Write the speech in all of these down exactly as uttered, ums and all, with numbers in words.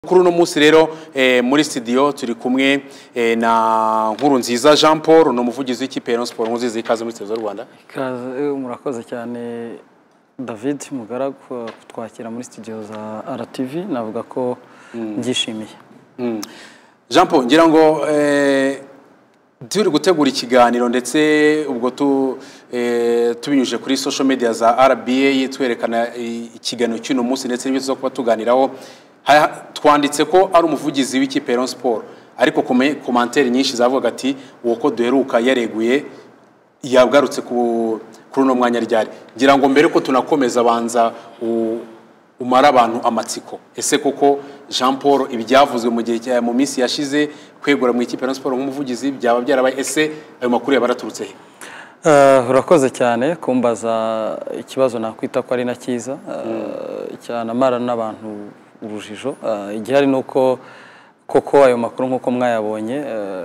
Kuri uno munsi rero eh, muri studio turi kumwe eh, na Nkurunziza Jean Paul no muvugizi w'ikipe Rayon Sport nkuzizi ikaze muri Televiziyo Rwanda. Ikaze murakoze cyane David Mugara kutwakira muri studio za R T V navuga ko ngishimiye. Mm. Mm. Jean Paul ngira ngo eh, turi gutegura ikiganiro ndetse ubwo tu eh, tubinyuje kuri social media za R B A twerekana ikiganiro cy'uno munsi ndetse n'ibyo zo kuba tuganiraho twanditse ko ari umuvugizi w'ikipe Rayon Sport ariko commentaire nyinshi zavuga ati uwo ko duheruka yareguye yagarutse ku kuri no mwanya ryari ngira ngo mbere ko tunakomeza banza umara abantu amatsiko ese koko Jean Paul ibyavuzwe mu gihe cya mu minsi yashize kwegura mu ikipe Rayon Sport nk'umuvugizi byaba byarabaye ese ayo makuru yabaraturutse he? Uh, urakoze cyane kumbaza ikibazo nakwita ko ari na cyiza uh, cyane amara n'abantu urujijo igihari nuko koko ayo makuru nkuko mwayabonye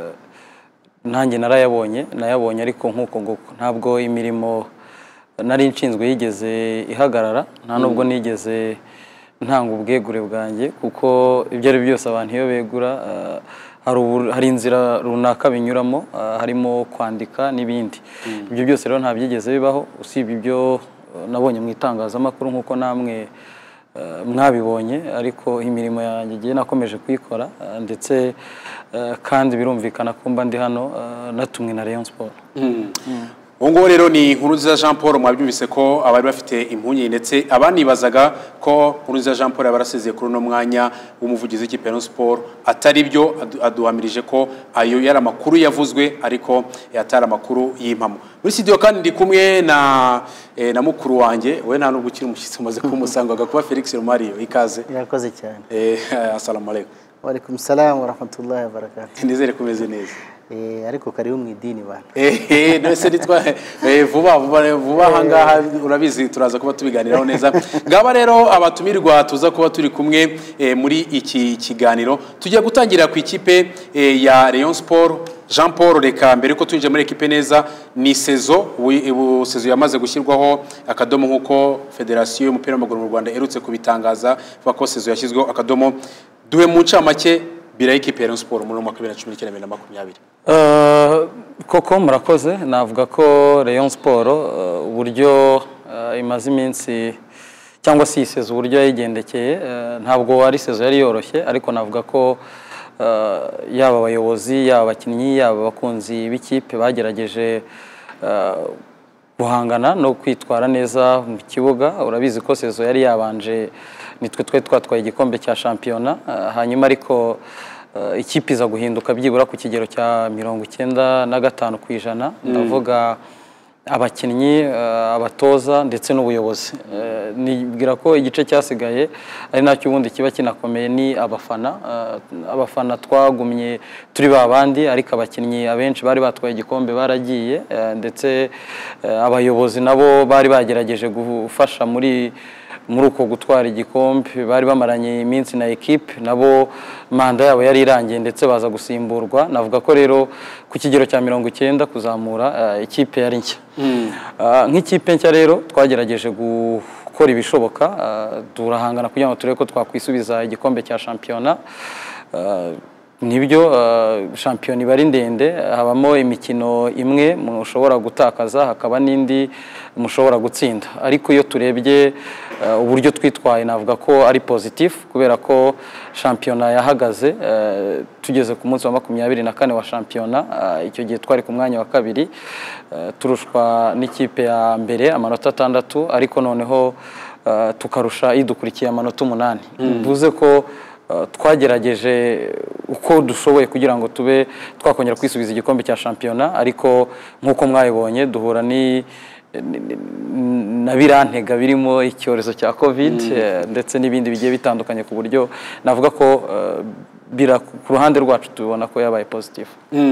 nanjye narayabonye nayabonye ariko nkuko nguko ntabwo imirimo nari nshinzwe yigeze ihagarara nta nubwo nigeze ntanga ubwegure bwanjye kuko ibyo ari byose abantu iyo begura hari inzira runaka binyuramo harimo kwandika n'ibindi ibyo byose rero nta byigeze bibaho usibye ibyo nabonye mu itangazamakuru nkuko namwe mwabibonye ariko imirimo yanjye giye nakomeje kuyikora ndetse kandi birumvikana ko mba ndi hano natumwe na Rayon Sport. Ngo rero ni Nkurunziza Jean Paul mwabyumvise ko abari bafite impunyi ndetse abanibazaga ko Nkurunziza Jean Paul yabarasezeye kuri no mwanya w'umuvugizi w'ikipe Rayon Sport atari byo aduhamirije ko ayo yari amakuru yavuzwe ariko yatara amakuru y'impamo. Muri studio kandi ndi kumwe na eh, na mukuru wanjye we nta nubwo ukiri umushyitsi umaze kumusangaga kuba Felix Romario ikaze. Yakoze cyane. Eh assalamu alaykum. Wa alaykum salam wa rahmatullahi wa barakatuh. Nizere kumeze neza. Eh ariko kariho mu idini bana. Eh nose nitwa vuba vuba vuba hangaha urabizi turaza kuba tubiganiraho neza. Ngaba rero abatumirwa tuza kuba turi kumwe muri iki kiganiro tujya gutangira ku ikipe ya Rayon Sport. Jean Paul reka mbere ko tunje muri ekipe neza ni sezo ubu sezo yamaze gushyirwaho akadomo nkuko Federation y'umupira w'amaguru mu Rwanda erutse kubitangaza bako sezo yashyizweho akadomo duhe mu ncamake bira ekipe ya Rayon Sport muri mwaka wa bibiri na cumi n'icyenda na makumyabiri. Uh, koko murakoze navuga ko Rayon Sport uh, uburyo uh, imaze iminsi cyangwa se sezo uburyo yayigendekeye uh, ntabwo ari sezo yari yoroshye ariko navuga ko Uh, yaba abayobozi yaba abakinnyi yaba abakunzi b'ikipe bagerageje uh, guhangana no kwitwara neza mu kibuga urabizi ko sezo yari yabanje nitwe twe twatwaye igikombe cya shampiyona uh, hanyuma ariko uh, ikipe iza guhinduka byibura ku kigero cya mirongo icyenda na gatanu ku ijana ndavuga abakinnyi abatoza ndetse n'ubuyobozi nibwira ko igice cyasigaye ari nacyo ubundi kiba kinakomeye ni abafana abafana twagumye turi babandi ariko abakinnyi abenshi bari batwaye igikombe baragiye ndetse abayobozi nabo bari bagerageje gufasha muri muri uko gutwara igikombe bari bamaranye iminsi na equipe nabo manda yabo yari irangiye ndetse baza gusimburwa navuga ko rero ku kigero cya mirongo icyenda kuzamura equipe yari nshya nk'ikipe nshya rero twagerageje gukora ibishoboka turahangana kugira ngo turebe ko twakwisubiza igikombe cya shampiyona nibyo shampiyona iba ari ndende habamo imikino imwe mushobora gutakaza hakaba n'indi mushobora gutsinda ariko iyo turebye uburyo twitwaye navuga ko ari positif kubera ko shampiyona yahagaze tugeze ku munsi wa makumyabiri na kane wa shampiyona icyo gihe twari ku mwanya wa kabiri turushwa n'ikipe ya mbere amanota atandatu ariko noneho tukarusha idukurikiye amanota umunani bivuze ko twagerageje uko dushoboye kugira ngo tube twakongera kwisubiza igikombe cya shampiyona ariko nkuko mwabibonye duhura ni na birantega birimo icyorezo cya covid ndetse n'ibindi bigiye bitandukanye ku buryo navuga ko bira ku ruhande rwacu tubona ko yabaye positive.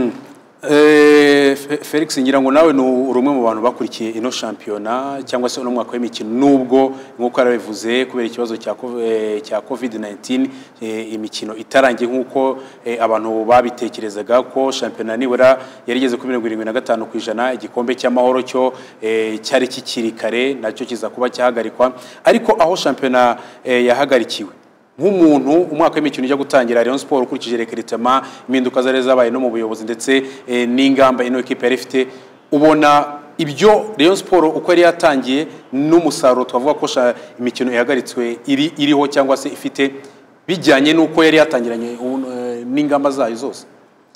Eh Felix ngira ngo nawe no urumwe mu bantu bakurikiye ino shampiyona cyangwa se no mwaka w'imikino nubwo nkuko arabivuze kubera ikibazo cya cya covid nineteen imikino itarangiye nkuko abantu babitekerezaga ko shampiyona nibura yarigeze ku mirongo irindwi na gatanu ku ijana igikombe cy'amahoro cyo cyari kikiri kare nacyo kiza kuba cyahagarikwa ariko aho shampiyona yahagarikiwe nk'umuntu umwaka w'imikino ujya gutangira Rayon Sport ukurikije recruitment impinduka zari zabaye no mu buyobozi ndetse e, n'ingamba ino equipe yari ifite ubona ibyo Rayon Sport uko yari yatangiye n'umusaruro twavuga ko imikino ihagaritswe iri iriho cyangwa se ifite bijyanye nuko yari yatangiranye n'ingamba zayo zose.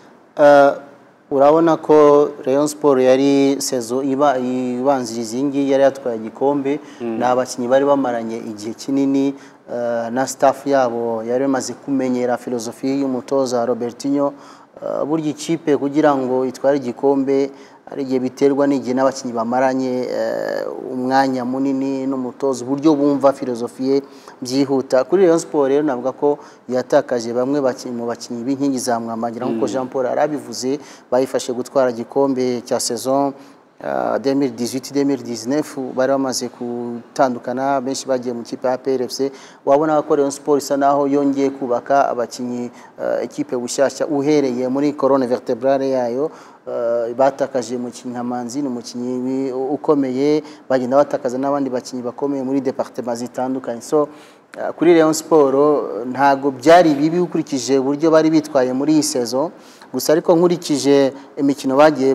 Uh, urabona ko Rayon Sport yari sezo iba ibanziriza ingi yari yatwaye igikombe mm. n'abakinyi bari bamaranye igihe kinini uh, na staff yabo yari bamaze kumenyera filozofi y'umutoza Robertinho. Uh, burya ikipe kugira ngo itware igikombe ari gihe biterwa n'igihe n'abakinyi bamaranye uh, umwanya munini n'umutoza uburyo bumva filozofi ye byihuta. Kuri Rayon Sport rero navuga ko yatakaje bamwe mu bakinyi b'inkingi za mwamagira nkuko mm. Jean Paul arabivuze bayifashe gutwara igikombe cya saison uh, deux mille dix-huit deux mille dix-neuf bari bamaze gutandukana benshi bagiye mu kipe ya P R F C. Wabona ko Rayon Sport isa naho yongeye kubaka abakinyi uh, ekipe bushyashya uhereye muri colonne vertébrale yayo. Uh, batakaje umukinyi Hamanzi n'umukinyi ukomeye bagenda batakaza n'abandi bakinyi bakomeye muri departement zitandukanye. So uh, kuri Rayon Sport ntago byari bibi ukurikije uburyo bari bitwaye muri iyi saison gusa ariko nkurikije imikino bagiye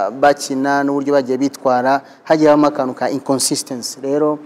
bakina n'uburyo bagiye bitwara hagiye amakantu ka inconsistency. Rero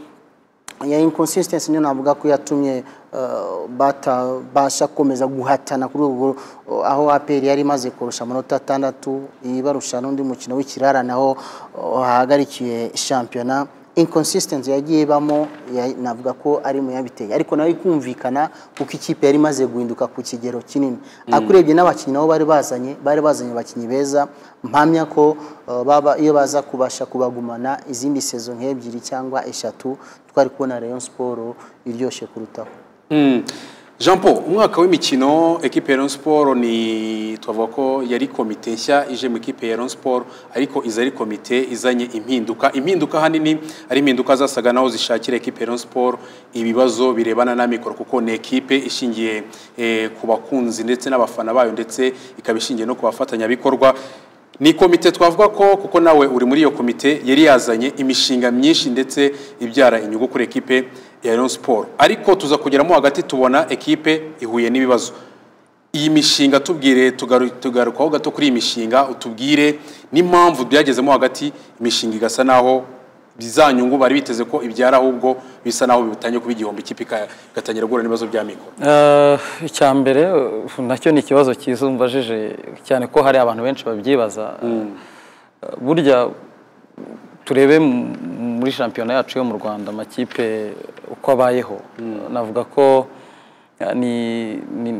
ya inconsistency niyo navuga ko yatumye uh, bata basha komeza guhatana kuri ubu uh, aho A P R yari maze kurusha amanota atandatu ibarusha n'undi mukino w'ikirara naho hahagarikiye uh, championnat. Inconsistency yagiye bamo ya, navuga ko ari mu yabiteye ariko nawe ikumvikana kuko ikipe yari maze guhinduka ku kigero kinini. Mm. Akurebye n'abakinyi nabo bari bazanye bari bazanye abakinyi beza mpamya ko uh, baba iyo baza kubasha kubagumana izindi saison nk'ebyiri cyangwa eshatu twari kubona Rayon Sport iryoshye kurutaho. Mm. Jean Paul umwaka w'imikino equipe ya Rayon Sport ni twavuga ko yari komite nshya ije mu equipe ya Rayon Sport ariko izari komite izanye impinduka impinduka hanini ari impinduka zasaga naho zishakira equipe ya Rayon Sport ibibazo birebana na mikoro kuko ne equipe ishingiye eh, ku bakunzi ndetse n'abafana bayo ndetse ikabishingiye no kubafatanya bikorwa. Ni komite twavuga ko kuko nawe uri muri iyo komite yari yazanye imishinga myinshi ndetse ibyara inyugu kuri equipe ya Rayon Sport ariko tuza kugeramo hagati tubona equipe ihuye n'ibibazo. Iyi mishinga tubwire tugarukaho gato kuri iyi mishinga utubwire n'impamvu byagezemo hagati imishinga igasa naho bizanyungu bari biteze ko ibyara ahubwo bisa naho bibutanye kuba igihombo ikipe gatangira gura n'ibibazo bya mikoro. Eh icya mbere nacyo ni ikibazo kizumbajije cyane ko hari abantu benshi babyibaza. Mm. Burya turebe muri championnat yacu yo mu Rwanda amakipe uko abayeho. Mm. Navuga ko ni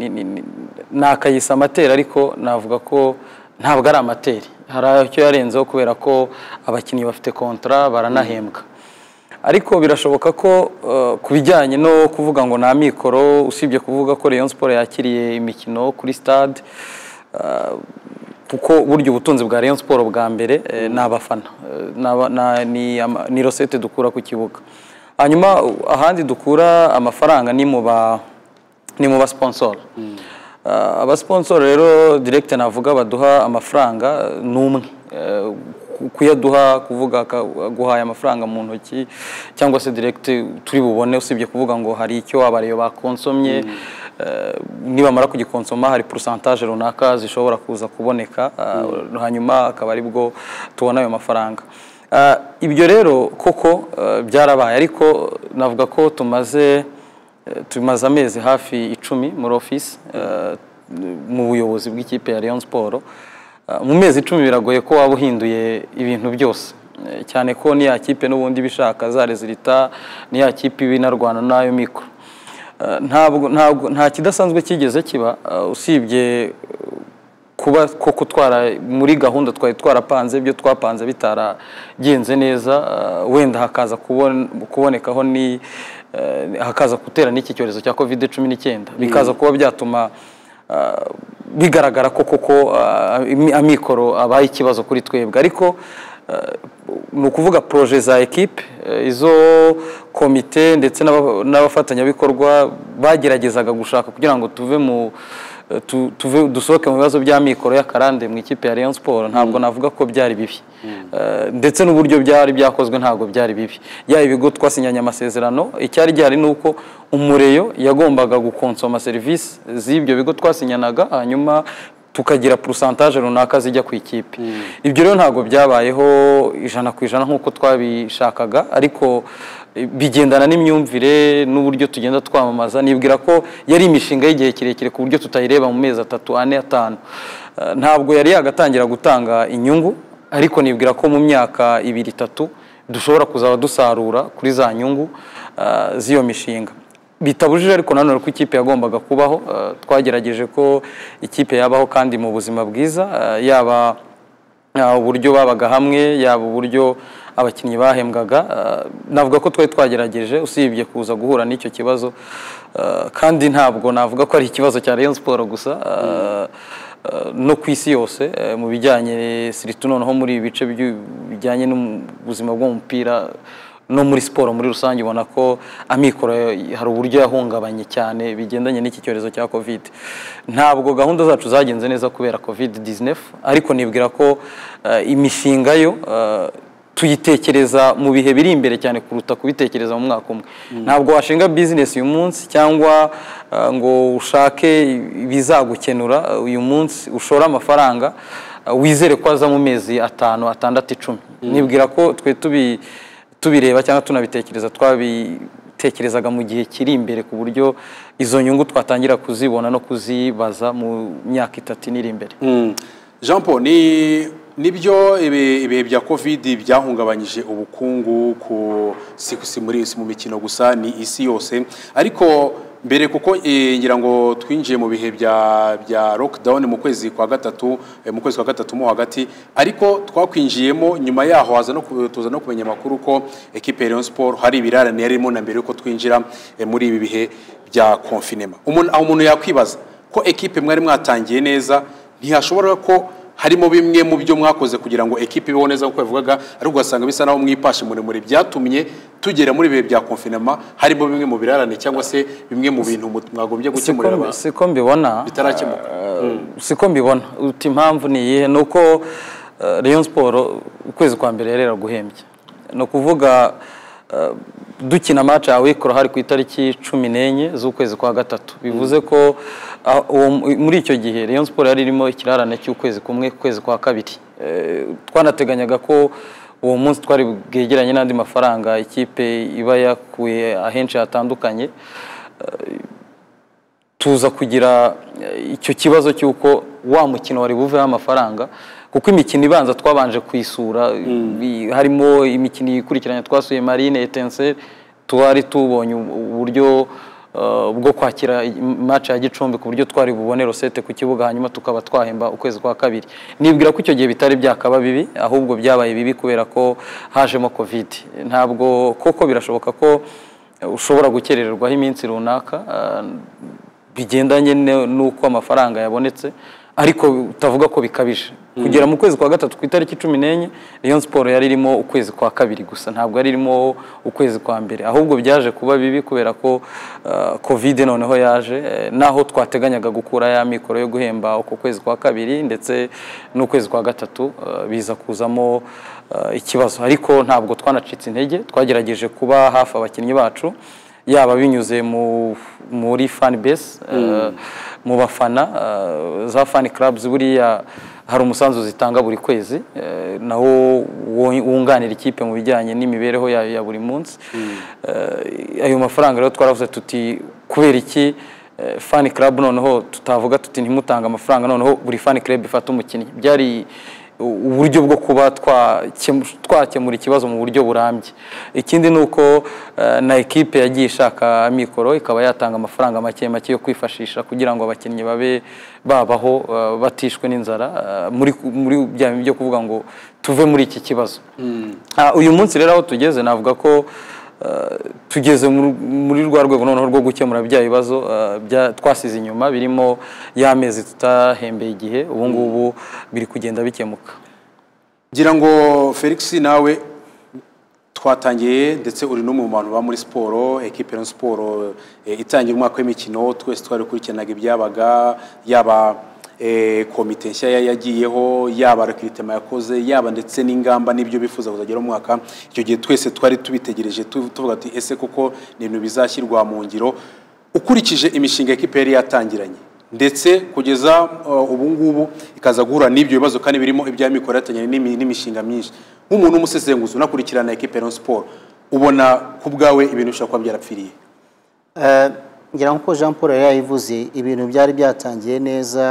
nakayisa amateri ariko navuga ko ntabwo ari amateri hari icyo yarenzeho kubera ko abakinnyi bafite kontra baranahembwa. Ariko birashoboka ko uh, kubijyanye no kuvuga ngo na mikoro usibye kuvuga ko Rayon Sport yakiriye imikino kuri stade uh, kuko buryo ubutunzi bwa Rayon Sport bwa mbere eh, nabafana uh, ni ni rosette dukura ku kibuga. Hanyuma ahandi dukura amafaranga ni mu ba ni mu ba sponsor. Mm. Uh, aba sponsor rero direct navuga baduha amafaranga numwe uh, kuyaduha kuvuga guhaye amafaranga mu ntoki cyangwa se direct turi bubone usibye kuvuga ngo hari icyo abareyo bakonsomye. Mm. Uh, niba mara kugikonsoma hari pourcentage runaka zishobora kuza kuboneka uh, mm. hanyuma akaba ari bwo tubona ayo mafaranga. Uh, ibyo rero koko uh, byarabaye ariko navuga ko tumaze tumaze amezi hafi icumi muri office uh, mu buyobozi bw'ikipe ya Rayon Sport. Uh, mu mezi icumi biragoye ko waba uhinduye ibintu byose uh, cyane ko ni ya kipe n'ubundi bishaka za resultat ni ya kipe binarwana nayo mikro. Uh, ntabwo ntabwo nta kidasanzwe kigeze kiba uh, usibye kuba ko kutwara muri gahunda twari twarapanze byo twapanze bitaragenze neza uh, wenda hakaza kubon, kubonekaho ni uh, hakaza gutera n'iki cyorezo cya covid cumi n'icyenda bikaza kuba byatuma uh, bigaragara ko koko uh, amikoro abaye ikibazo kuri twebwe ariko uh, ni ukuvuga projet za equipe uh, izo komite ndetse n'abafatanya bikorwa bageragezaga gushaka kugira ngo tuve mu tuve dusohoke mu bibazo by'amikoro y'akarande mu ikipe ya Rayon Sport ntabwo navuga ko byari bibi ndetse n'uburyo byari byakozwe ntabwo byari bibi ya ibigo twasinyanye amasezerano icyari gihari nuko umureyo yagombaga gukonsoma service z'ibyo bigo twasinyanaga hanyuma tukagira pourcentage runaka zijya ku ikipe ibyo rero ntabwo byabayeho ijana ku ijana nkuko twabishakaga ariko bigendana n'imyumvire n'uburyo tugenda twamamaza nibwira ko yari imishinga y'igihe kirekire ku buryo tutayireba mu mezi atatu ane atanu ntabwo yari yagatangira gutanga inyungu ariko nibwira ko mu myaka ibiri itatu dushobora kuzaba dusarura kuri za nyungu z'iyo mishinga bitabujije ariko nanone ko ikipe yagombaga kubaho twagerageje ko ikipe yabaho kandi mu buzima bwiza yaba uburyo babaga hamwe yaba uburyo abakinnyi bahembwaga navuga ko twari twagerageje usibye kuza guhura n'icyo kibazo kandi ntabwo navuga ko ari ikibazo cya Rayon Sport gusa no ku isi yose mu bijyanye siritu noneho muri ibi bice bijyanye n'ubuzima bw'umupira no muri siporo muri rusange ubona ko amikoro hari uburyo yahungabanye cyane bigendanye n'iki cyorezo cya covid ntabwo gahunda zacu zagenze neza kubera covid nineteen ariko nibwira ko imishinga yo tuyitekereza mu bihe biri imbere cyane kuruta kubitekereza mu mwaka umwe ntabwo washinga business uyu munsi cyangwa ngo ushake bizagukenura uyu munsi ushora amafaranga wizere ko aza mu mezi atanu atandatu icumi nibwira ko twe tubi tubireba cyangwa tunabitekereza twabitekerezaga mu gihe kiri imbere ku buryo izo nyungu twatangira kuzibona no kuzibaza mu myaka itatu iri imbere Jean Paul ni nibyo ibihe bya covid byahungabanyije ubukungu ku si muri mu mikino gusa ni isi yose ariko mbere kuko ngira ngo twinjiye mu bihe bya bya lockdown mu kwezi kwa gatatu mu kwezi kwa gatatu mo hagati ariko twakwinjiyemo nyuma yaho haza no tuza no kumenya makuru ko equipe Rayon Sport hari ibirarane yarimo na mbere uko twinjira muri ibi bihe bya confinement umuntu aho umuntu yakwibaza ko equipe mwari mwatangiye neza ntihashobora ko harimo bimwe mu byo mwakoze kugira ngo equipe ibeho neza uko yavugaga ari ugasanga bisa naho mwipashe muri muri byatumye tugera muri bihe bya confinement harimo bimwe mu birarane cyangwa se bimwe mu bintu mwagombye gukemurira siko mbibona bitarakemuka siko mbibona uti impamvu ni iyihe nuko Rayon Sport ukwezi kwa mbere yarera guhembye no kuvuga dukina match yawe ikora hari ku itariki cumi n'enye z'ukwezi kwa gatatu bivuze ko muri icyo gihe Rayon Sport yari irimo ikirarane cy'ukwezi kumwe kwezi kwa kabiri twanateganyaga ko uwo munsi twari bwegeranye n'andi mafaranga ikipe iba yakuye ahenshi hatandukanye tuza kugira icyo kibazo cy'uko wa mukino wari buveho amafaranga kuko imikino ibanza twabanje kwisura harimo imikino ikurikiranye twasuye Marine Etincelle twari tubonye uburyo bwo kwakira match ya Gicumbi ku buryo twari bubone rosete ku kibuga hanyuma tukaba twahemba ukwezi kwa kabiri nibwira ko icyo gihe bitari byakaba bibi ahubwo byabaye bibi kubera ko hajemo covid ntabwo koko birashoboka ko ushobora gukerererwaho iminsi runaka bigendanye n'uko amafaranga yabonetse ariko utavuga ko bikabije kugera mu kwezi kwa gatatu ku itariki cumi n'enye Rayon Sport yari irimo ukwezi kwa kabiri gusa ntabwo yari irimo ukwezi kwa mbere ahubwo byaje kuba bibi kubera ko uh, covid noneho yaje eh, naho twateganyaga gukura ya mikoro yo guhemba uko kwezi kwa kabiri ndetse n'ukwezi kwa gatatu uh, biza kuzamo uh, ikibazo ariko ntabwo twanacitse intege twagerageje kuba hafi abakinnyi bacu yaba binyuze mu muri fan base mm. uh, mu bafana uh, za fan clubs buriya hari umusanzu zitanga buri kwezi uh, naho wunganira ikipe mu bijyanye n'imibereho ya, ya buri munsi mm. uh, ayo mafaranga rero twaravuze tuti kubera iki uh, fan club noneho tutavuga tuti ntimutanga amafaranga noneho buri fan club ifata umukinnyi byari uburyo bwo kuba twakemura ikibazo mu buryo burambye ikindi nuko na equipe yagiye ishaka mikoro ikaba yatanga amafaranga make make yo kwifashisha kugira ngo abakinnyi babe babaho batishwe n'inzara muri muri byo kuvuga ngo tuve muri iki kibazo mm. uyu munsi rero aho tugeze navuga ko Uh, tugeze muri rwa rwego noneho rwo gukemura bya bibazo uh, twasize inyuma birimo y'amezi tutahembeye igihe ubu ngubu biri kugenda bikemuka gira ngo Felix nawe twatangiye ndetse uri no mu bantu ba muri siporo equipe Rayon Sport e, itangira umwaka w'imikino twese twari kurikiranaga ibyabaga yaba e, komite nshya yagiyeho yaba recruitment yakoze yaba ndetse n'ingamba n'ibyo bifuza kuzagera mu mwaka icyo gihe twese twari tubitegereje tuvuga ati ese koko ni ibintu bizashyirwa mu ngiro ukurikije imishinga equipe yari yatangiranye ndetse kugeza uh, ubu ngubu ikaza guhura n'ibyo bibazo kandi birimo ibya mikoro yatangiranye n'imishinga myinshi nk'umuntu umusesenguzi unakurikirana equipe Rayon Sport ubona ku bwawe ibintu bishobora kuba byarapfiriye eh ngira ngo Jean Paul yayivuze ibintu byari byatangiye neza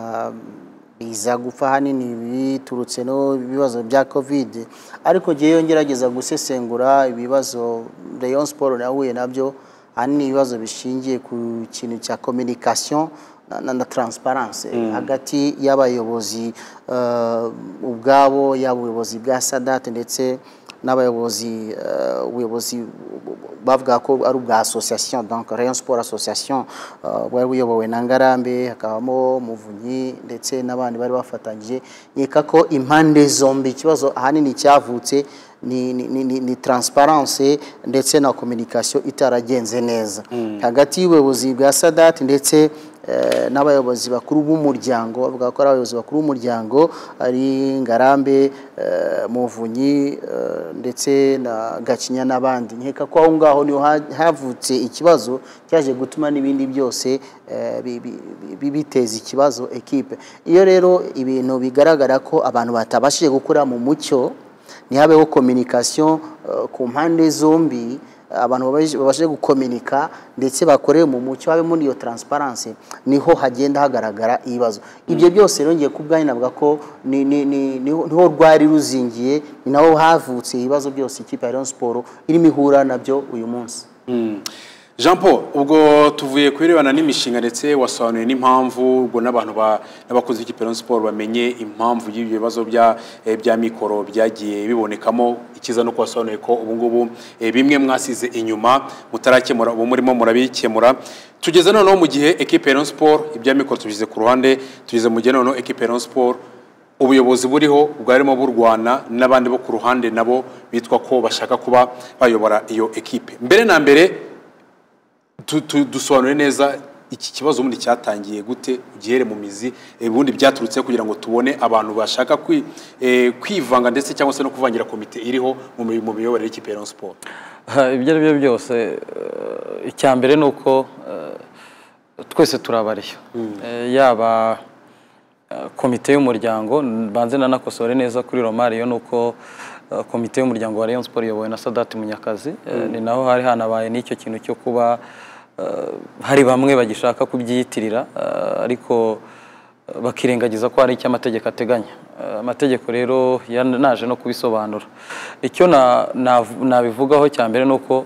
biza gupfa hanini biturutse no ibibazo bya covid ariko giye yongerageza gusesengura ibibazo Rayon Sport nahuye nabyo hanini ibibazo bishingiye ku kintu cya communication na, na transparence mm. hagati y'abayobozi uh, ubwabo y'abayobozi bwa Sadat ndetse n'abayobozi ubuyobozi bavuga ko ari ubwa association donc Rayon Sport association bwari buyobowe na Ngarambe hakabamo Muvunyi ndetse n'abandi bari bafatanyije yeka ko impande zombi ikibazo ahanini cyavutse ni ni, ni, ni transparence ndetse na communication itaragenze neza mm. hagati y'ubuyobozi bwa Sadat ndetse Uh, n'abayobozi bakuru b'umuryango bavuga ko abayobozi bakuru b'umuryango ari Ngarambe uh, Muvunyi uh, ndetse na Gacinya n'abandi nkeka ko aho ngaho niho havutse ikibazo cyaje gutuma n'ibindi byose uh, biteza ikibazo equipe iyo rero ibintu bigaragara ko abantu batabashije gukora mu mucyo nihabeho communication uh, ku mpande zombi abantu babashe gukomunika ndetse bakoreye mu mucyo habe muri iyo transparence niho hagenda hagaragara ibibazo ibyo byose rongeye kubwanye navuga ko ni ni niho rwari ruzingiye ni naho havutse ibibazo byose ikipe ya Rayon Sport irimo ihura nabyo uyu munsi mm. Jean Paul ubwo tuvuye kwirebana n'imishinga ndetse wasobanuye n'impamvu ubwo n'abantu n'abakozi b'ikipe Rayon Sport bamenye impamvu y'ibyo bibazo bya bya mikoro byagiye bibonekamo ikiza no kwasobanuye ko ubu ngubu e, bimwe mwasize inyuma mutarakemura ubu murimo murabikemura tugeze noneho mu gihe equipe Rayon Sport ibya mikoro tubize ku ruhande tugeze mu gihe noneho equipe Rayon Sport ubuyobozi buriho bwarimo b'u Rwanda n'abandi bo ku ruhande nabo bitwa ko bashaka kuba bayobora iyo equipe mbere na mbere dusobanure neza iki kibazo ubundi cyatangiye gute ugihere mu mizi ubundi byaturutse kugira ngo tubone abantu bashaka kwivanga ndetse cyangwa se no kuvangira komite iriho mu miyoborere y'ikipe ya Rayon Sport ibyo ari byo byose icya mbere ni uko twese turabariyo yaba komite y'umuryango banze nanakosore neza kuri Romario ni uko komite y'umuryango wa Rayon Sport iyobowe na Sadat Munyakazi ni naho hari hanabaye n'icyo kintu cyo kuba hari bamwe bagishaka kubyiyitirira ariko bakirengagiza ko hari icyo amategeko ateganya amategeko rero naje no kubisobanura icyo nabivugaho cya mbere nuko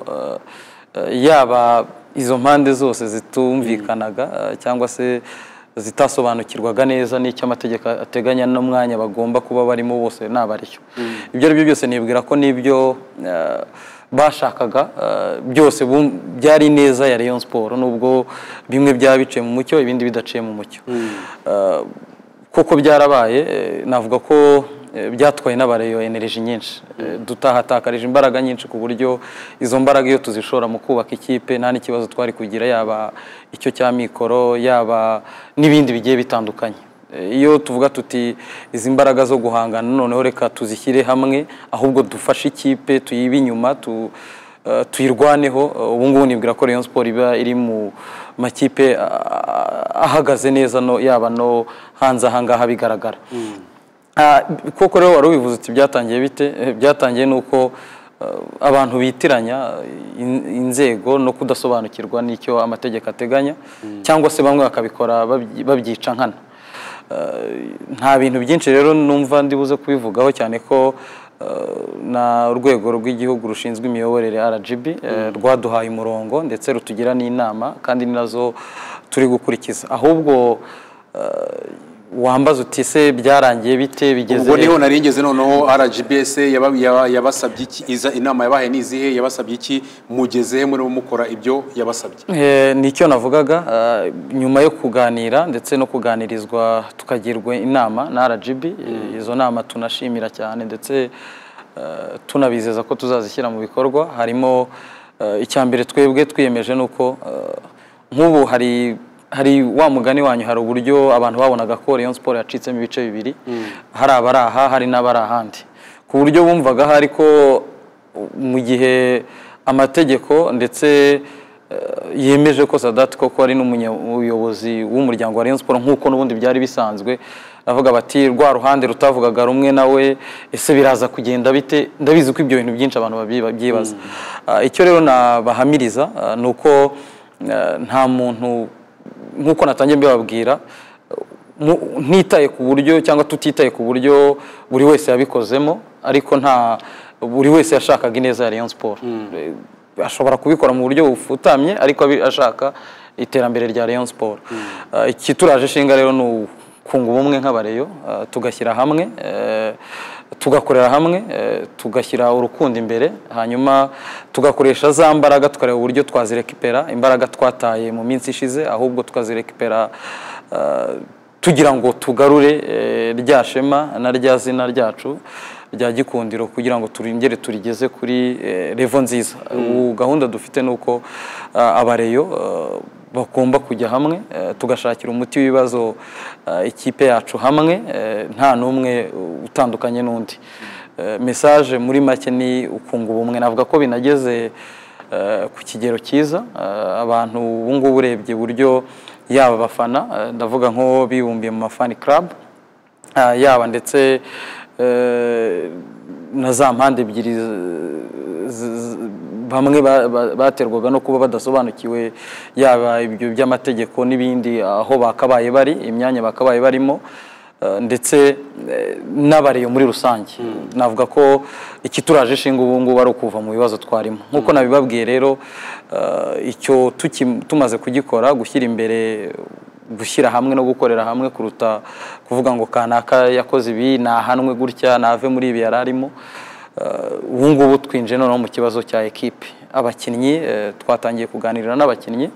yaba izo mpande zose zitumvikanaga cyangwa se zitasobanukirwaga neza n'icyo amategeko ateganya n'umwanya bagomba kuba barimo bose nabariyo ibyo ari byo byose nibwira ko nibyo bashakaga byose byari neza ya Rayon Sport nubwo bimwe byabiciye mu mucyo ibindi bidaciye mu mucyo kuko byarabaye navuga ko byatwaye n'abareyo energy nyinshi dutahatakarije imbaraga nyinshi ku buryo izo mbaraga iyo tuzishora mu kubaka ikipe nta n'ikibazo twari kugira yaba icyo cya mikoro yaba n'ibindi bigiye bitandukanye iyo tuvuga tuti izi mbaraga zo guhangana noneho reka tuzishyire hamwe ahubwo dufashe ikipe tuyibe inyuma tu tuyirwaneho ubu ngubu nibwira ko Rayon Sport iba iri mu makipe ahagaze neza no yaba no hanze ahangaha bigaragara koko rero wari ubivuze uti byatangiye bite byatangiye nuko abantu bitiranya inzego no kudasobanukirwa n'icyo amategeko ateganya cyangwa se bamwe bakabikora babyica nkana nta bintu byinshi rero numva ndibuze kubivugaho cyane ko na urwego rw'igihugu rushinzwe imiyoborere R G B rwaduhaye umurongo ndetse rutugira n'inama kandi ninazo turi gukurikiza ahubwo wambaza uti se byarangiye bite bigeze ubwo niho naringeze noneho R G B S yabasabye iki iza inama yabahe nizihe yabasabye iki mugeze muri mukora ibyo yabasabye eh nicyo navugaga nyuma yo kuganira ndetse no kuganirizwa tukagirwa inama na R G B izo nama tunashimira cyane ndetse tunabizeza ko tuzazishyira mu bikorwa. Harimo icya mbere twebwe twiyemeje nuko nk'ubu hari hari wa mugani wanyu, hari uburyo abantu babonaga ko Rayon Sport yacitsemo ibice bibiri, hari abari aha hari n'abari ahandi, ku buryo bumvaga hari ko mu gihe amategeko ndetse yemeje ko Sadat koko ari n'umuyobozi w'umuryango wa Rayon Sport nk'uko n'ubundi byari bisanzwe, avuga bati rwa ruhande rutavugaga rumwe nawe ese biraza kugenda bite. Ndabizi ko ibyo bintu byinshi abantu babyibaza. Icyo rero nabahamiriza nuko nta muntu, nk'uko natangiye mbibabwira, ntitaye ku buryo cyangwa tutitaye ku buryo buri wese yabikozemo, ariko nta buri wese yashakaga ineza ya Rayon Sport. Ashobora kubikora mu buryo bufutamye ariko ashaka iterambere rya Rayon Sport. Ikituraje ishinga rero ni kunga ubumwe nk'abareyo, tugashyira hamwe, tugakorera hamwe, tugashyira urukundo imbere, hanyuma tugakoresha za mbaraga tukareba uburyo twazirekipera, imbaraga twataye mu minsi ishize, ahubwo tukazirekipera tugira ngo tugarure rya shema na rya zina ryacu rya gikundiro, kugira ngo turingere turigeze kuri level nziza. Ubu gahunda dufite nuko abareyo bagomba kujya hamwe, tugashakira umuti w'ibibazo ikipe yacu hamwe, nta n'umwe utandukanye n'undi. Message muri make ni ukunga ubumwe. Navuga ko binageze ku kigero cyiza, abantu ubu ngubu urebye buryo yaba abafana, ndavuga nko bibumbiye mu mafani club, yaba ndetse na za mpande ebyiri bamwe baterwaga no kuba badasobanukiwe, yaba ibyo by'amategeko n'ibindi, aho bakabaye bari, imyanya bakabaye barimo, ndetse n'abareyo muri rusange. Navuga ko ikituraje ishinga ubu ngubu ari ukuva mu bibazo twarimo. Nk'uko nabibabwiye rero, icyo tumaze kugikora, gushyira imbere gushyira hamwe no gukorera hamwe kuruta kuvuga ngo kanaka yakoze ibi nahanwe gutya nave muri ibi yararimo. Ubu ngubu twinje noneho mu kibazo cya ekipe. Abakinnyi twatangiye kuganirira n'abakinnyi,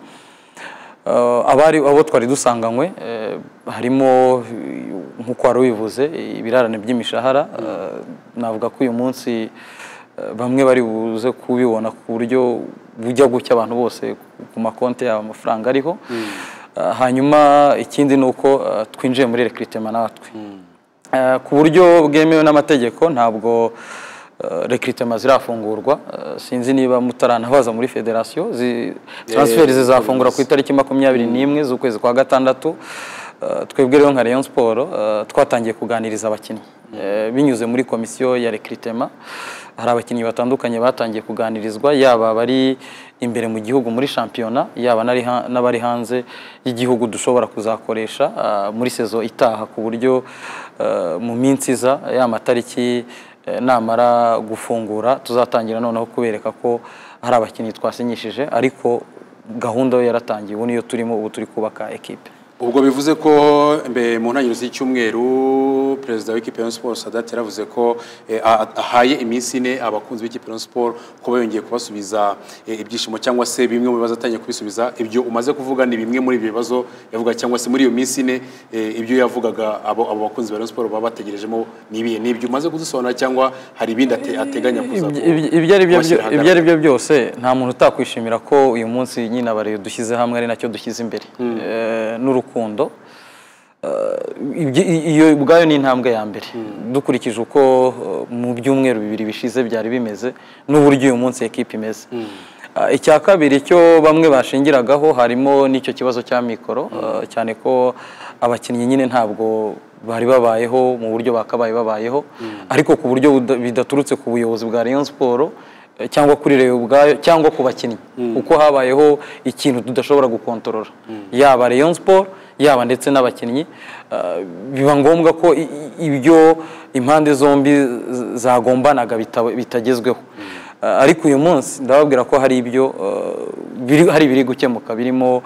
abari abo twari dusanganywe, harimo nk'uko wari ubivuze ibirarane by'imishahara. Navuga ko uyu munsi bamwe bari buze kubibona ku buryo bujya gucya abantu bose ku makonti yabo amafaranga ariho. Hanyuma ikindi ni uko twinjiye muri recruitment natwe ku buryo bwemewe n'amategeko. Ntabwo recruitment zirafungurwa, sinzi niba mutaranabaza muri federation. Transfer zizafungura ku itariki makumyabiri n'imwe z'ukwezi kwa gatandatu. Twebwe rero nka Rayon Sport twatangiye kuganiriza abakinnyi binyuze muri komisiyo ya recruitment. Hari abakinnyi batandukanye batangiye kuganirizwa, yaba bari imbere mu gihugu muri shampiyona, yaba n'abari hanze y'igihugu dushobora kuzakoresha muri sezo itaha, ku buryo mu minsi iza ya matariki namara gufungura tuzatangira noneho kubereka ko hari abakinnyi twasinyishije, ariko gahunda yo yaratangiye. Ubu niyo turimo, ubu turi kubaka ekipe. Ubwo bivuze ko mbe mu ntangiriro z'icyumweru perezida w'ikipe Rayon Sport Sadat yaravuze ko ahaye iminsi ine abakunzi b'ikipe Rayon Sport ko bayongeye kubasubiza ibyishimo cyangwa se bimwe mu bibazo atanye kubisubiza. Ibyo umaze kuvuga ni bimwe muri ibyo bibazo yavuga, cyangwa se muri iyo minsi ine ibyo yavugaga abo abo bakunzi ba Rayon Sport baba bategerejemo nibiye n'ibyo umaze kudusobanura, cyangwa hari ibindi ateganya kuza? Ibyo ari byo ibyo ari byo byose nta muntu utakwishimira ko uyu munsi nyine abareyo dushyize hamwe ari nacyo dushyize imbere n'urukundo. Iyo ubwayo ni intambwe ya mbere dukurikije uko mu byumweru bibiri bishize byari bimeze n'uburyo uyu munsi ekipe imeze. Icya kabiri cyo bamwe bashingiragaho harimo n'icyo kibazo cya mikoro, cyane ko abakinnyi nyine ntabwo bari babayeho mu buryo bakabaye babayeho, ariko ku buryo bidaturutse ku buyobozi bwa Rayon Sport cyangwa kuri Rayon ubwayo cyangwa ku bakinnyi, kuko habayeho ikintu tudashobora gukontorora, yaba Rayon Sport yaba ndetse n'abakinnyi. Biba ngombwa ko ibyo impande zombi zagombanaga bitagezweho. Ariko uyu munsi ndababwira ko hari ibyo hari biri gukemuka, birimo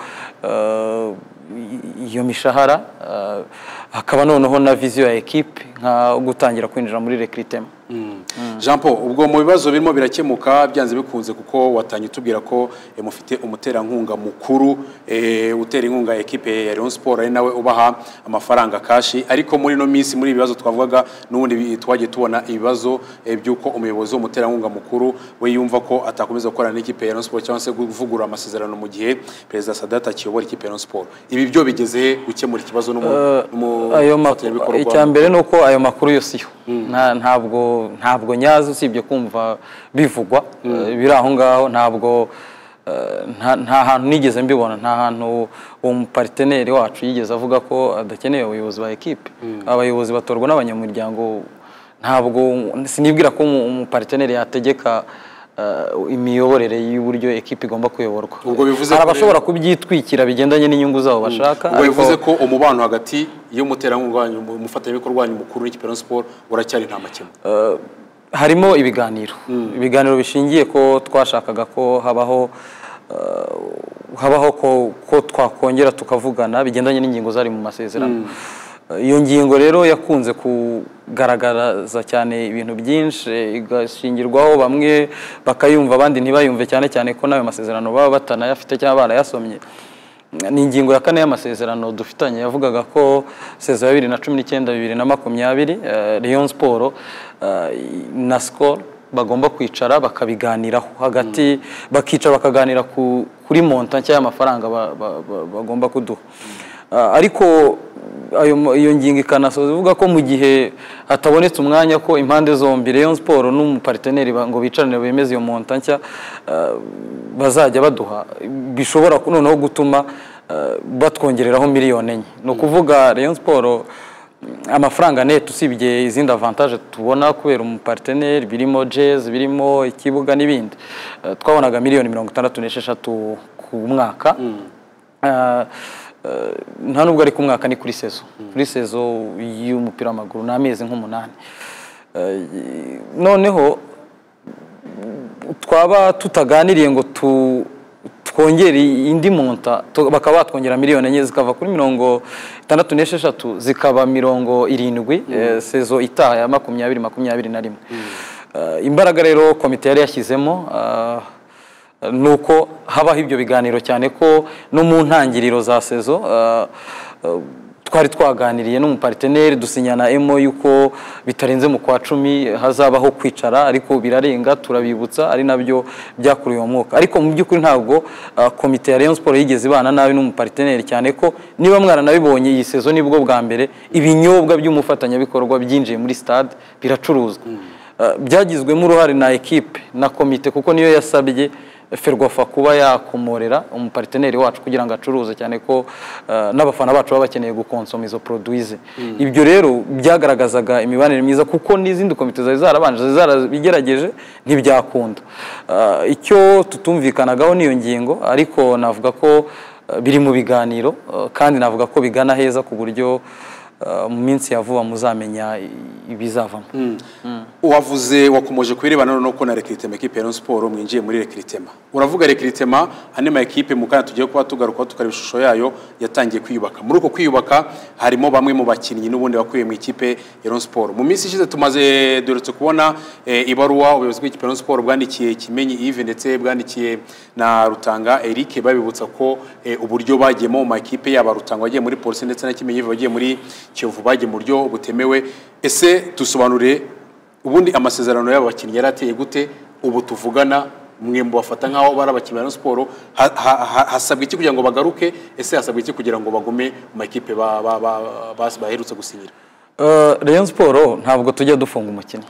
iyo mishahara, hakaba noneho na viziyo ya ekipe nka gutangira kwinjira muri recruitment. Jean Paul ubwo mu bibazo birimo birakemuka byanze bikunze kuko watanye tubwira ko e, mufite umuterankunga mukuru e, utera inkunga equipe ya Rayon Sport ari nawe ubaha amafaranga kashi ariko muri no minsi muri ibibazo twavugaga n'ubundi twagiye tubona ibibazo e, byuko umuyobozi w'umuterankunga mukuru we yumva ko atakomeza gukora n'ikipe ya Rayon Sport cyangwa se kuvugura amasezerano mu gihe Perezida Sadat akiyobora ikipe ya Rayon Sport ibi byo bigeze gukemura ikibazo no mu ayo makuru icyambere nuko ayo makuru yose yo ntabwo ntabwo nyazo usibye kumva bivugwa biri aho ngaho ntabwo nta hantu nigeze mbibona nta hantu umuparteneri wacu yigeze avuga ko adakeneye abayobozi ba equipe abayobozi batorwa n'abanyamuryango ntabwo sinibwira ko umuparteneri yategeka imiyoborere y'uburyo equipe igomba kuyoborwa ubwo bivuze ko abashobora kubyitwikira bigendanye n'inyungu zabo bashaka ubwo bivuze ko umubano hagati y'umuterankunga wanyu umufatanyabikorwa wanyu mukuru n'ikipe ya Rayon Sport uracyari nta makemwa harimo ibiganiro ibiganiro bishingiye ko twashakaga ko habaho habaho ko twakongera tukavugana bigendanye n'ingingo zari mu masezerano iyo ngingo rero yakunze kugaragaza cyane ibintu byinshi igashingirwaho bamwe bakayumva abandi ntibayumve cyane cyane ko nayo masezerano baba batanayafite cyangwa barayasomye ni ingingo ya kane y'amasezerano dufitanye yavugaga ko sezo ya bibiri na cumi n'icyenda bibiri na makumyabiri Rayon Sport na Skol bagomba kwicara bakabiganiraho hagati bakicara bakaganira kuri monta nshya y'amafaranga bagomba kuduha ariko iyo ngingo ikanasoza ivuga ko mu gihe hatabonetse umwanya ko impande zombi Rayon Sport n'umuparteneri ngo bicarane bemeze iyo monta nshya bazajya baduha bishobora noneho gutuma batwongereraho miliyoni enye no kuvuga Rayon Sport amafaranga net usibye izindi avantage tubona kubera umuparteneri birimo jazz birimo ikibuga n'ibindi twabonaga miliyoni mirongo itandatu n'esheshatu ku mwaka nta nubwo ari ku mwaka ni kuri sezo kuri sezo y'umupira w'amaguru n'amezi nk'umunani noneho twaba tutaganiriye ngo twongere indi monta bakaba batwongera miliyoni enye zikava kuri mirongo itandatu n'esheshatu zikaba mirongo irindwi sezo itaha ya makumyabiri makumyabiri na rimwe imbaraga rero komite yari yashyizemo nuko habaho ibyo biganiro cyane ko no mu ntangiriro za sezo twari twaganiriye n'umuparteneri dusinyana emo yuko bitarenze mu kwa cumi hazabaho kwicara ariko birarenga turabibutsa ari nabyo byakuriye uwo mwuka ariko mu by'ukuri ntabwo komite ya Rayon Sport yigeze ibana nabi n'umuparteneri cyane ko niba mwaranabibonye iyi sezo nibwo bwa mbere ibinyobwa by'umufatanyabikorwa byinjiye muri stade biracuruzwa byagizwemo uruhare na equipe na komite kuko niyo yasabye Ferwafa kuba yakomorera umuparteneri wacu kugira ngo acuruze cyane ko n'abafana bacu baba bakeneye gukonsoma izo produits ibyo rero byagaragazaga imibanire myiza kuko n'izindi komite zari zarabanje zarabigerageje ntibyakunda icyo tutumvikanagaho niyo ngingo ariko navuga ko biri mu biganiro kandi navuga ko bigana heza ku buryo mu minsi ya vuba muzamenya ibizavamo wavuze wakomoje kwirebana no ko na recruitment equipe ya Rayon Sport mwinjiye muri recruitment uravuga recruitment anema equipe mukana tugiye kuba tugaruka tukareba ishusho yayo yatangiye kwiyubaka muri uko kwiyubaka harimo bamwe mu bakinnyi n'ubundi bakuye mu equipe ya Rayon Sport mu minsi ishize tumaze doretse kubona ibaruwa ubuyobozi bw'ikipe ya Rayon Sport bwandikiye Kimenyi Yves ndetse bwandikiye na Rutanga Eric babibutsa ko uburyo bagiyemo mu equipe yaba Rutanga wagiye muri Police ndetse na Kimenyi Yves wagiye muri Kiyovu bagiye mu buryo butemewe ese tusobanure ubundi amasezerano y'abakinnyi yarateye gute ubu tuvugana mwe mbafata nkaho barabakinnyi ba Sport hasabwe iki kugira ngo bagaruke ese hasabwe iki kugira ngo bagume mu equipe baherutse gusinyira Rayon Sport ntabwo tujya dufunga umukinnyi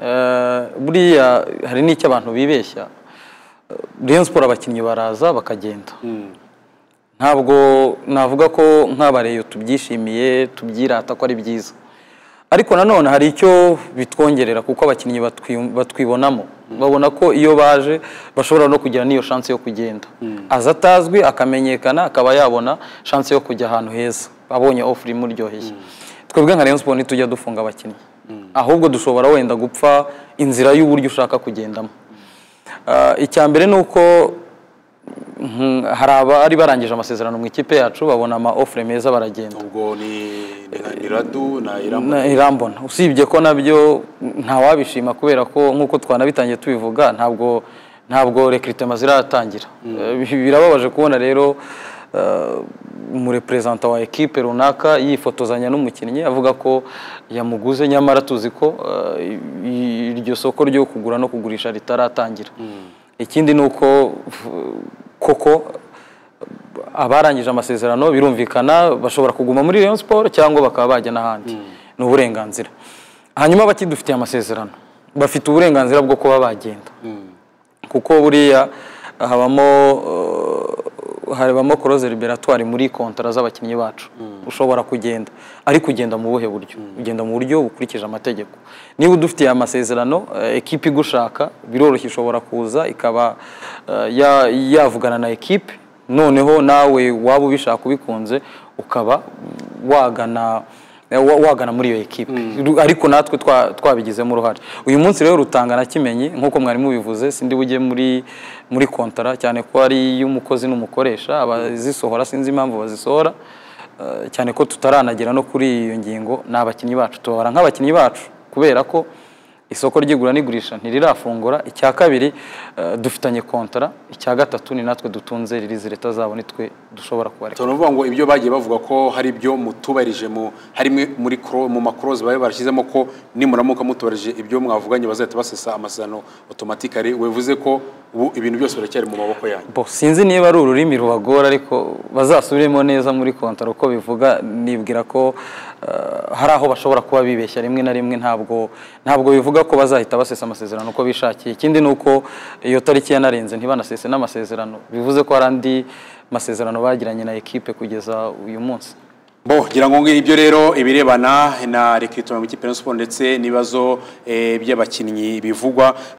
buriya hari n'icyo abantu bibeshya Rayon Sport abakinnyi baraza bakagenda ntabwo navuga ko nk'abareyo tubyishimiye tubyirata ko ari byiza ariko nanone hari icyo bitwongerera kuko abakinnyi batwibonamo babona ko iyo baje bashobora no kugira n'iyo chance yo kugenda aza atazwi akamenyekana akaba yabona chance yo kujya ahantu heza abonye offer imuryoheye twebwe nka Rayon Sport ntitujya dufunga abakinnyi ahubwo dushobora wenda gupfa inzira y'uburyo ushaka kugendamo icya mbere nuko hari abari barangije amasezerano mu ikipe yacu babona ama offre meza baragenda. Ubwo ni ni Radu na Irambona. Irambona usibye ko nabyo nta wabishima kubera ko nkuko twanabitangiye tubivuga ntabwo ntabwo recruitment ziratangira. Birababaje kubona rero mu representant wa equipe runaka yifotozanya n'umukinnyi avuga ko yamuguze nyamara tuzi ko iryo soko ryo kugura no kugurisha ritaratangira. Ikindi nuko koko abarangije amasezerano birumvikana bashobora kuguma muri Rayon Sport cyangwa bakaba bajya n'ahandi. Ni uburenganzira. Hanyuma bakidufitiye amasezerano bafite uburenganzira bwo kuba bagenda. Kuko buriya habamo haribamo close liberatoire muri contrat z'abakinnyi bacu. Ushobora kugenda ari kugenda mu buhe buryo ugenda mu buryo bukurikije amategeko. Niba udufitiye amasezerano equipe igushaka biroroshye ushobora kuza ikaba yavugana na equipe noneho nawe waba ubishaka ubikunze ukaba wagana wagana muri iyo equipe ariko natwe twabigizemo uruhare. Uyu munsi rero rutangana kimenyi nkuko mwari mubivuze sindi bujye muri muri contrat cyane ko ari y'umukozi n'umukoresha abazisohora sinzi impamvu bazisohora cyane ko tutaranagera no kuri iyo ngingo n'abakinnyi bacu tubara nk'abakinnyi bacu kubera ko isoko ry'igura n'igurisha ntirirafungura. Icya kabiri dufitanye contrat, icya gatatu ni natwe dutunze ririzi leta zabo nitwe dushobora kubareka. Tunavuga ngo ibyo bagiye bavuga ko hari ibyo mutubarije mu harimo muri mu macroze baye barashyizemo ko nimuramuka mutubarije ibyo mwavuganye bazahita basesa amasezerano automatically. Wevuze ko ubu ibintu byose biracyari mu maboko yanyu. Bo sinzi niba ari ururimi rubagora ariko bazasubiremo neza muri contrat uko bivuga. Nibwira ko hari aho bashobora kuba bibeshya rimwe na rimwe ntabwo ntabwo bivuga ko bazahita basesa amasezerano uko bishakiye. Ikindi nuko iyo tariki yanarenze ntibanasese n'amasezerano bivuze ko arandi masezerano bagiranye na equipe kugeza uyu munsi. Bo gira ngo ngibyo rero ibirebana na recruitment mu ikipe ya Rayon Sport ndetse nibazo by'abakinnyi bivugwa